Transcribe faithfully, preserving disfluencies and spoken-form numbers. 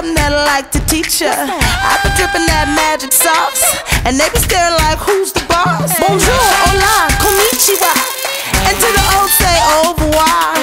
something that I like to teach ya. I be dripping that magic sauce, and they be staring like, who's the boss? Bonjour, hola, konnichiwa, and to the old say au revoir.